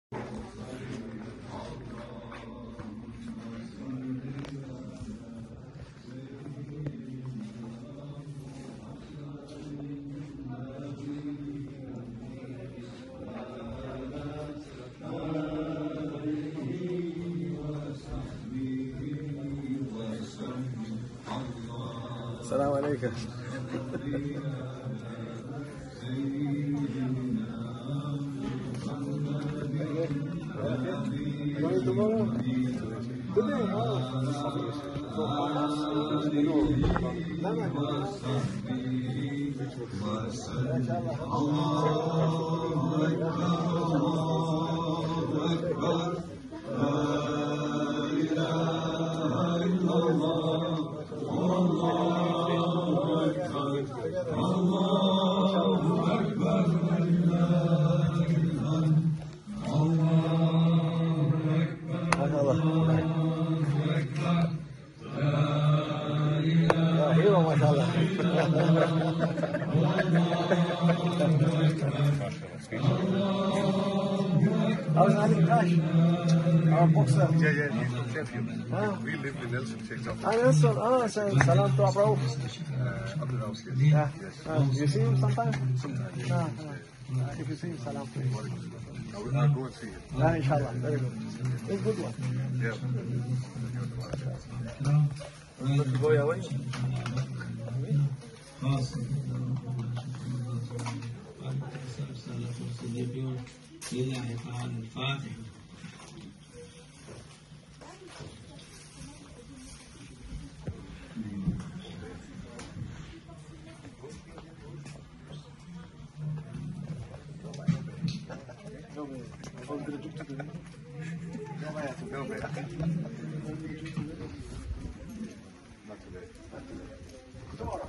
السلام عليكم. Our boxer. Yeah, he's the champion. We live in Nelson, Czech Republic. Nelson, salam to Abra. Abdurrahman, Yeah. yes. You see him sometime? Sometimes. If you see him, salam to him. I'll go and see him. Inshallah, very good. It's a good one. Yeah. Let's go away. No, man. Not today. Tomorrow.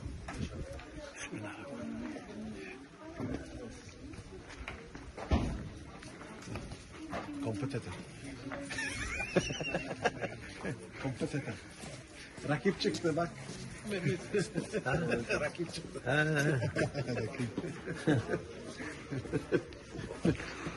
Kompetitif. Kompetitif. Rakip çıktı bak. Rakip çıktı.